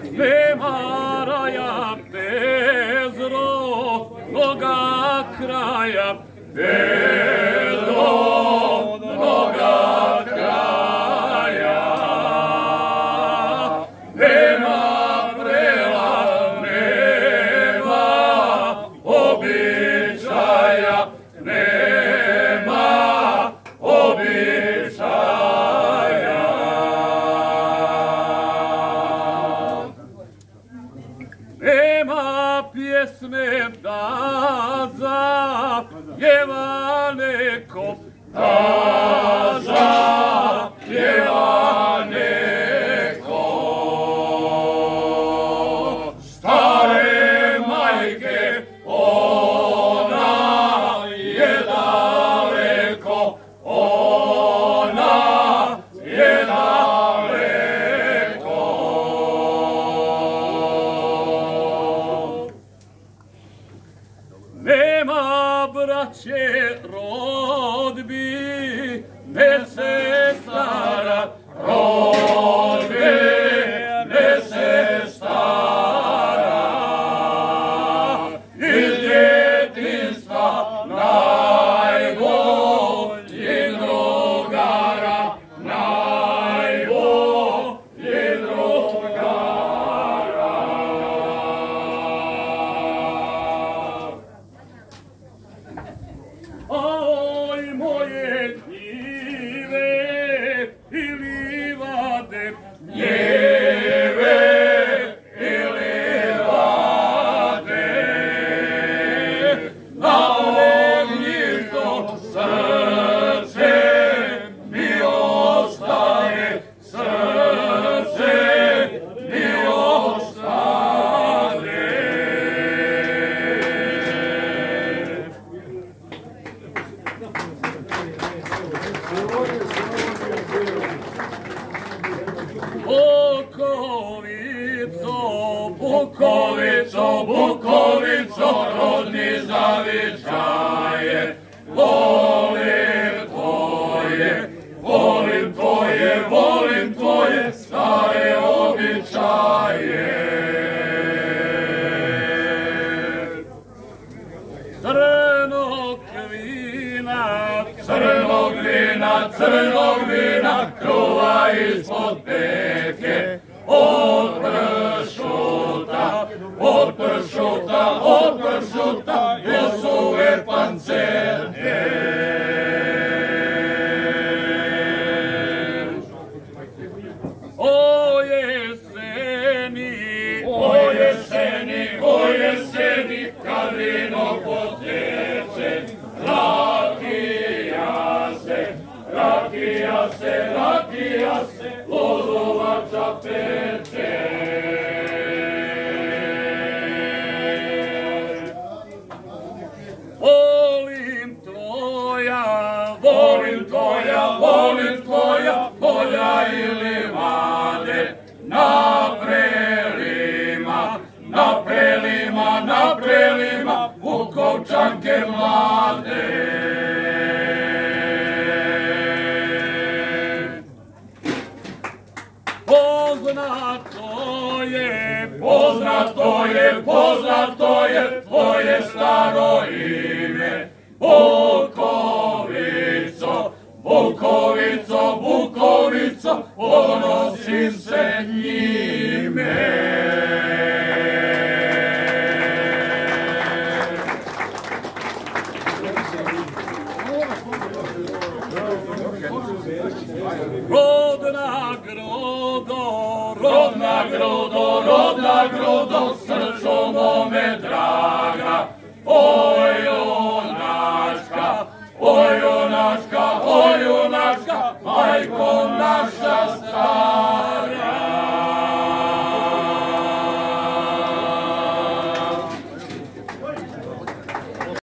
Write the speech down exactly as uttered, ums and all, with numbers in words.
nema raja bez rodnoga kraja, bez rodnoga kraja. Nema prela, nema običaja, nema običaja. Nema pjesme da zapjeva neko, da zapjeva neko. Stare majke, ona je daleko, ona je daleko. Nema braće rodbi, ne sestara, rodbi, ne sestara. Iz djetinjstva najboljih drugara, najboljih drugara. Oj, moje njive i livade, njive i livade, na ognjištu srce mi ostane, srce mi ostane. Bukovico, Bukovico, Bukovico, rodni zavičaje, volim tvoje, volim tvoje, volim tvoje stare običaje. Crnog vina, crnog vina, crnog vina, kruva ispod peke, od pršuta, od pršuta, od pršuta, jesuve pancerke. O jeseni, o jeseni, o jeseni, kad vino poteče, rakija se, rakija se, rakija se, lozovača peče. Volim tvoja, volim tvoja, volim tvoja, polja i livade, na prelima, na prelima, na prelima, Vukovčanke mlade. Poznato je, poznato je, poznato je tvoje staro ime, Bukovico, Bukovico, Bukovico, ponosim se njime. Rodna grodo, rodna grodo, rodna grodo, srco moje.